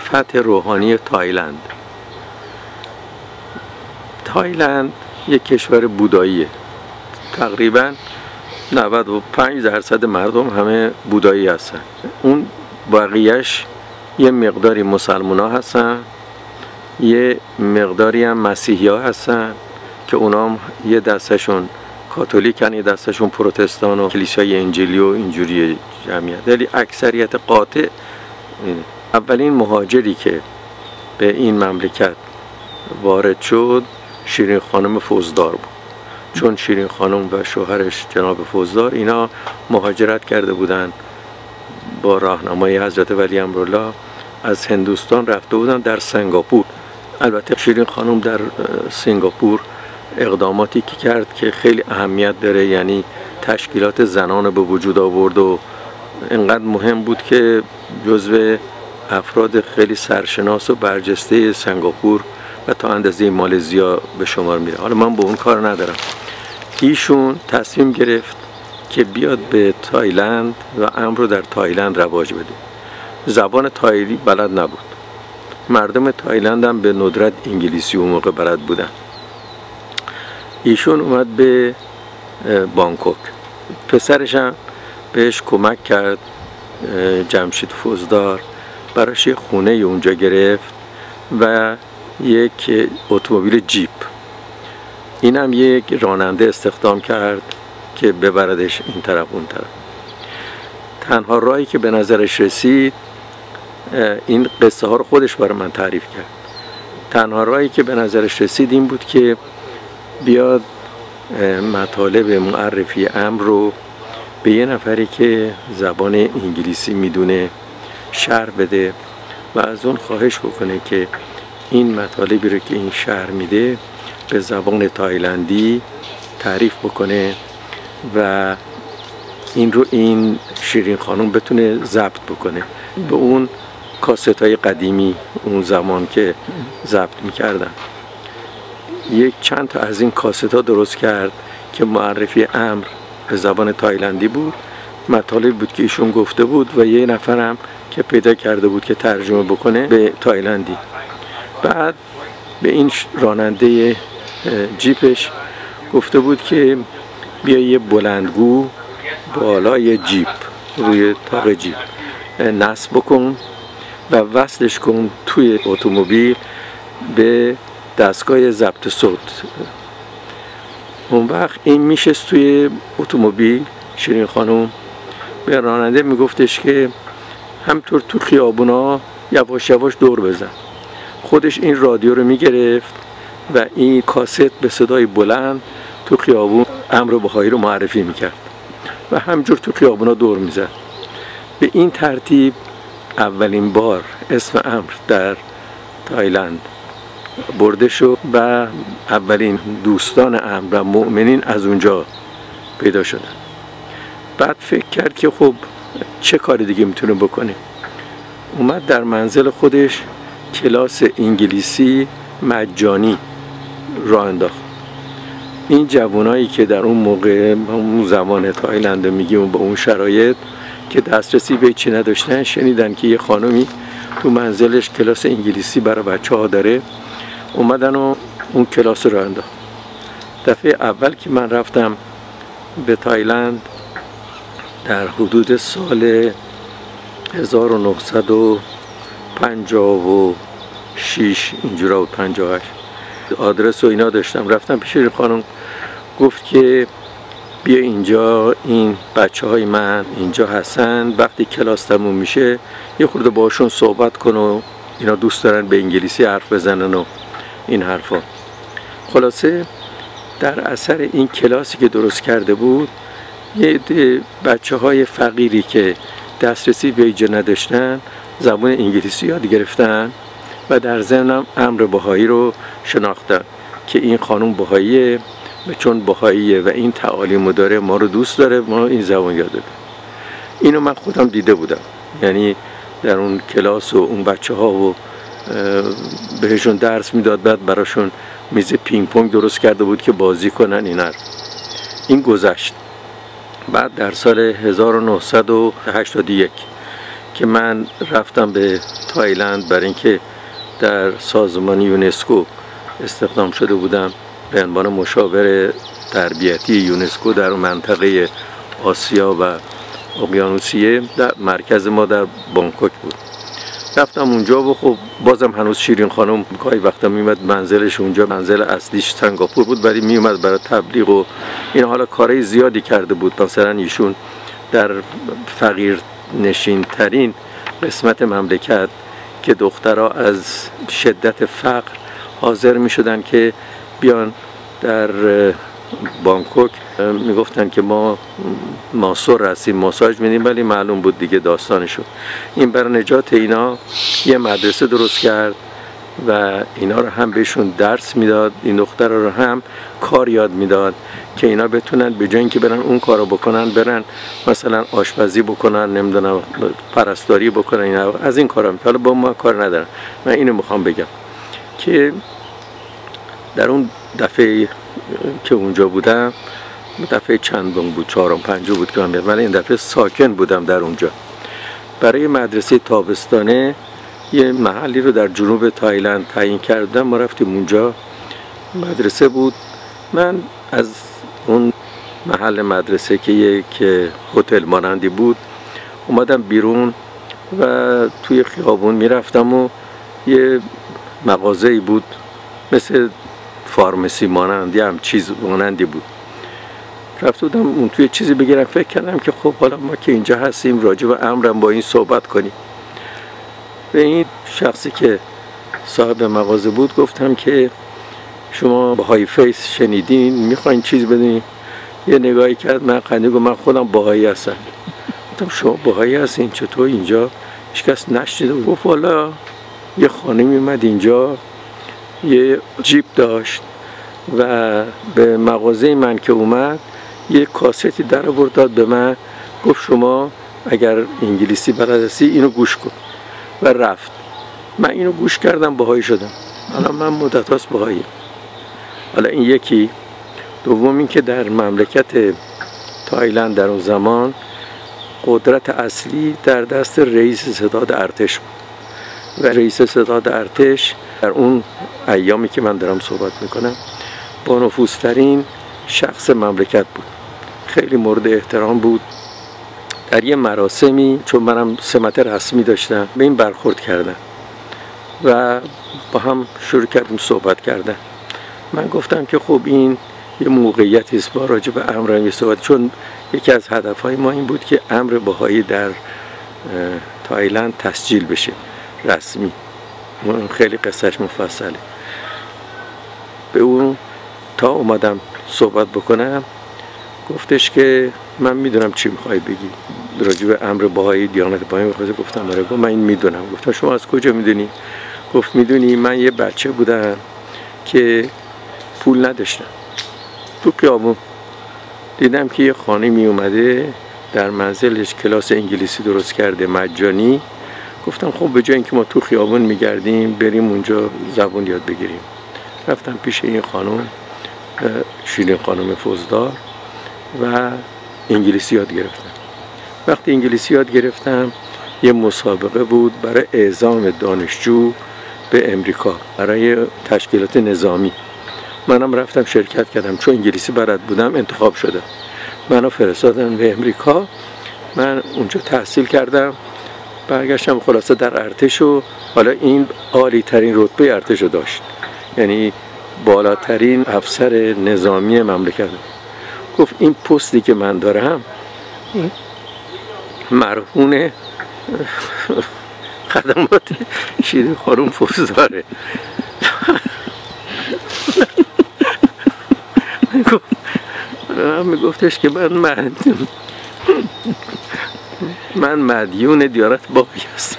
فتح روحانی تایلند. تایلند یک کشور بوداییه. تقریباً 95% مردم همه بودایی هستن. اون بقیهش یه مقداری مسلمان ها هستن، یه مقداری هم مسیحی ها هستن که اونا هم یه دستشون کاتولیکن، یه دستشون پروتستان و کلیسای انجیلی و اینجوری جمعیت. ولی اکثریت قاطع اینه. اولین مهاجری که به این مملکت وارد شد شیرین خانم فوزدار بود، چون شیرین خانم و شوهرش جناب فوزدار اینا مهاجرت کرده بودن با راهنمایی حضرت ولی امرالله، از هندوستان رفته بودن در سنگاپور. البته شیرین خانم در سنگاپور اقداماتی که کرد که خیلی اهمیت داره، یعنی تشکیلات زنان به وجود آورد و اینقدر مهم بود که جزو افراد خیلی سرشناس و برجسته سنگاپور و تا اندازه مالزیا به شمار میره. حالا من با اون کار ندارم. ایشون تصمیم گرفت که بیاد به تایلند و امر رو در تایلند رواج بده. زبان تایلی بلد نبود. مردم تایلند هم به ندرت انگلیسی اون موقع بلد بودن. ایشون اومد به بانکوک. پسرش هم بهش کمک کرد، جمشید فوزدار براش یه خونه اونجا گرفت و یک اتومبیل جیپ. این هم یک راننده استخدام کرد که ببردش این طرف اون طرف. تنها راهی که به نظرش رسید، این قصه ها رو خودش برای من تعریف کرد، تنها راهی که به نظرش رسید این بود که بیاد مطالب معرفی امر رو به یه نفری که زبان انگلیسی میدونه شرح بده و از اون خواهش بکنه که این مطالبی رو که این شرح میده به زبان تایلندی تعریف بکنه و این رو این شیرین خانم بتونه ضبط بکنه به اون کاست های قدیمی اون زمان که ضبط میکردن. یک چند تا از این کاست ها درست کرد که معرفی امر به زبان تایلندی بود، مطالب بود که ایشون گفته بود و یه نفرم که پیدا کرده بود که ترجمه بکنه به تایلندی. بعد به این راننده جیپش گفته بود که بیا یه بلندگو بالای جیپ روی تاق جیپ نصب بکن و وصلش کن توی اتومبیل به دستگاه ضبط صوت. اون وقت این میشست توی اتومبیل، شیرین خانم به راننده میگفتش که همطور تو خیابونا یواش یواش دور بزن. خودش این رادیو رو میگرفت و این کاست به صدای بلند تو خیابون امر بهایی رو معرفی میکرد و همجور تو خیابونا دور میزد. به این ترتیب اولین بار اسم امر در تایلند برده شد و اولین دوستان امر و مؤمنین از اونجا پیدا شدن. بعد فکر کرد که خب چه کاری دیگه میتونه بکنه. اومد در منزل خودش کلاس انگلیسی مجانی راه انداخت. این جوانایی که در اون موقع اون زمان تایلند میگیم با اون شرایط که دسترسی به چی نداشتن، شنیدن که یه خانمی تو منزلش کلاس انگلیسی برای بچه‌ها داره، اومدن و اون کلاس رو انداخت. دفعه اول که من رفتم به تایلند در حدود سال 1956 اینجورا و 58 آدرس و اینا داشتم. رفتم پیش خانم، گفت که بیا اینجا، این بچه های من اینجا هستن، وقتی کلاس تموم میشه یه خورده باشون صحبت کن و اینا دوست دارن به انگلیسی حرف بزنن و این حرفا. خلاصه در اثر این کلاسی که درست کرده بود یه بچه های فقیری که دسترسی به اینجا نداشتن زبان انگلیسی یاد گرفتن و در ضمن هم امر بهایی رو شناختن که این خانم بهاییه و چون بهاییه و این تعالیم داره ما رو دوست داره، ما این زبان یاد بده. اینو من خودم دیده بودم، یعنی در اون کلاس و اون بچه ها و بهشون درس میداد، بعد براشون میز پینگ پونگ درست کرده بود که بازی کنن. این گذشت. بعد در سال 1981 که من رفتم به تایلند برای اینکه در سازمان یونسکو استخدام شده بودم به عنوان مشاور تربیتی یونسکو در منطقه آسیا و اقیانوسیه. در مرکز ما در بانکوک بود. رفتم اونجا و خب بازم هنوز شیرین خانم گاهی وقتا میومد منزلش اونجا، منزل اصلیش سنگاپور بود، ولی میومد برای تبلیغ و این حالا کارهای زیادی کرده بود. مثلا ایشون در فقیر نشین ترین قسمت مملکت که دخترها از شدت فقر حاضر می شدن که بیان در بانکوک، می گفتن که ما ماسور هستیم، ماساژ میدیم، ولی معلوم بود دیگه داستانشو. این برای نجات اینا یه مدرسه درست کرد و اینا رو هم بهشون درس میداد، این دخترها رو هم کار یاد میداد که اینا بتونن به جای اینکه برن اون کارو بکنن، برن مثلا آشپزی بکنن، نمیدونم پرستاری بکنن، اینا از این کارا حالا با ما کار ندارن. من اینو میخوام بگم که در اون دفعه که اونجا بودم، دفعه چندم بود، چهارم پنجم بود که من بیام، ولی این دفعه ساکن بودم در اونجا. برای مدرسه تابستانه یه محلی رو در جنوب تایلند تعیین کردم. ما رفتیم اونجا، مدرسه بود. من از اون محل مدرسه که یک هتل مانندی بود اومدم بیرون و توی خیابون میرفتم و یه مغازه‌ای بود مثل فارمسی مانندی، هم چیز مانندی بود. رفت بودم اون توی چیزی بگیرم، فکر کردم که خب حالا ما که اینجا هستیم راجع به امرم با این صحبت کنیم. به این شخصی که صاحب مغازه بود گفتم که شما بهایی فیس شنیدین، میخواین چیز بدین؟ یه نگاهی کرد، من خندید گفت من خودم بهایی هستم. گفتم شما بهایی هستین؟ چطور اینجا هیچ کس نشنیده؟ گفت والا یه خانمی اومد اینجا، یه جیب داشت و به مغازه من که اومد یه کاستی در آورد داد به من، گفت شما اگر انگلیسی بلد هستی اینو گوش کن، و رفت. من اینو گوش کردم، بهایی شدم. الان من مدت هاست بهایی. حالا این یکی. دوم این که در مملکت تایلند در اون زمان قدرت اصلی در دست رئیس ستاد ارتش بود و رئیس ستاد ارتش در اون ایامی که من دارم صحبت میکنم با نفوذترین شخص مملکت بود. خیلی مورد احترام بود. در یه مراسمی، چون منم سمت رسمی داشتم، به این برخورد کردن و با هم شروع کردیم صحبت کردن. من گفتم که خب این یه موقعیتی است با راجع به امر یه صحبت، چون یکی از هدفهای ما این بود که امر بهایی در تایلند تسجیل بشه رسمی. خیلی قصهش مفصله. به اون تا اومدم صحبت بکنم گفتش که من میدونم چی میخوای بگی راجع به امر بهایی، دیانت بهایی میخوای. گفتم آره. گفت من این میدونم. گفتم شما از کجا میدونی؟ گفت میدونی من یه بچه بودم که پول نداشتم، تو خیابون دیدم که یه خانمی اومده در منزلش کلاس انگلیسی درست کرده مجانی. گفتم خب به جای اینکه ما تو خیابون میگردیم بریم اونجا زبان یاد بگیریم. رفتم پیش این خانم، شیرین خانم فوزدار، و انگلیسی یاد گرفتم. وقتی انگلیسی یاد گرفتم یه مسابقه بود برای اعزام دانشجو به امریکا برای تشکیلات نظامی. منم رفتم شرکت کردم، چون انگلیسی بلد بودم انتخاب شدم. منو فرستادن به امریکا. من اونجا تحصیل کردم، برگشتم خلاصه در ارتش و حالا این عالی ترین رتبه ارتش رو داشت، یعنی بالاترین افسر نظامی مملکت. گفت این پستی که من دارم مرهون خدمات شیرین خانم فوزداره. میگفتش که من مدیون دیانت بهایی هستم.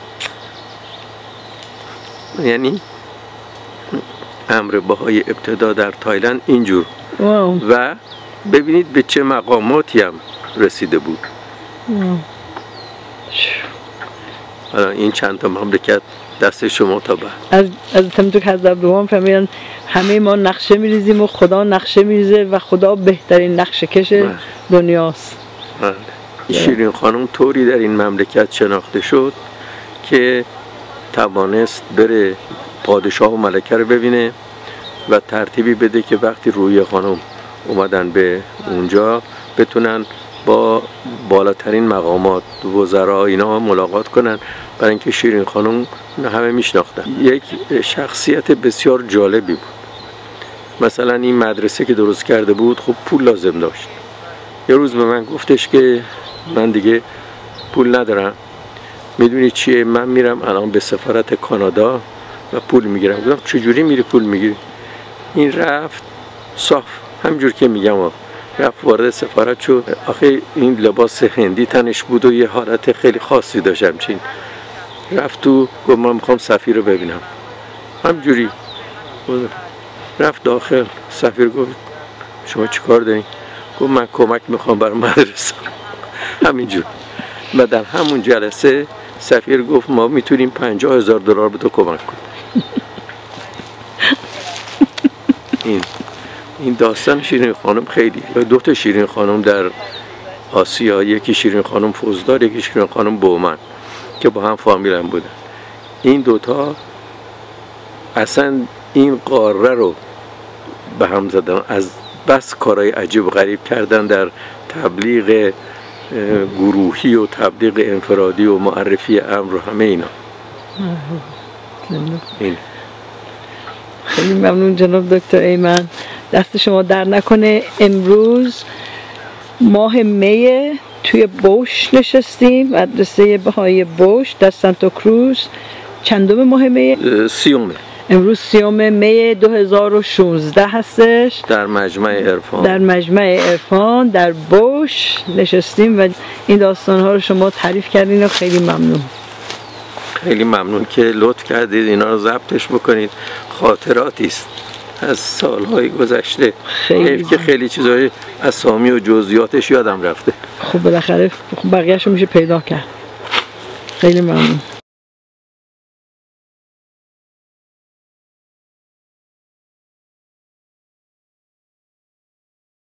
یعنی امر بهایی ابتدا در تایلند اینجور و ببینید به چه مقاماتی هم رسیده بود. حالا این چند تا مملکت دست شما تا بعد. از تمتو که حضرت دوام فهمیدن همه ما نقشه میریزیم و خدا نقشه میریزه و خدا بهترین نقشه کش دنیاست. شیرین خانم طوری در این مملکت شناخته شد که توانست بره پادشاه و ملکه رو ببینه و ترتیبی بده که وقتی روحیه خانم اومدن به اونجا بتونن با بالاترین مقامات وزرا اینا ملاقات کنن، برای اینکه شیرین خانم همه میشناختن. یک شخصیت بسیار جالبی بود. مثلا این مدرسه که درست کرده بود خب پول لازم داشت. یه روز به من گفتش که من دیگه پول ندارم، میدونی چیه، من میرم الان به سفارت کانادا و پول میگیرم. گفتم چجوری میری پول میگیری؟ این رفت صاف همجور که میگم رفت وارد سفارت شد. آخه این لباس هندی تنش بود و یه حالت خیلی خاصی داشت همچین. رفت تو گفت من میخوام سفیر رو ببینم. همجوری رفت داخل. سفیر گفت شما چی کار دارین؟ گفت من کمک میخوام برای مدرسه. همینجور. و در همون جلسه سفیر گفت ما میتونیم $50,000 به تو کمک کنیم. این داستان شیرین خانم خیلی، دو تا شیرین خانم در آسیا، یکی شیرین خانم فوزدار، یکی شیرین خانم بومن که با هم فامیل هم بودن. این دوتا اصلا این قاره رو به هم زدن، از بس کارهای عجیب و غریب کردن در تبلیغ گروهی و تبلیغ انفرادی و معرفی امر و همه اینا. این خیلی ممنون جناب دکتر ایمن، دست شما در نکنه. امروز ماه می توی بوش نشستیم، مدرسه بهایی بوش در سانتا کروز. چندم ماه می؟ سیومه. امروز 3 می 2016 هستش. در مجمع عرفان. در مجمع عرفان در بوش نشستیم و این داستان‌ها رو شما تعریف کردین و خیلی ممنون. خیلی ممنون که لطف کردید اینا رو ضبطش بکنید. خاطراتی است از سالهای گذشته. حیف که خیلی چیزای اسامی و جزئیاتش یادم رفته. خب بالاخره بقیه‌شو میشه پیدا کرد. خیلی ممنون.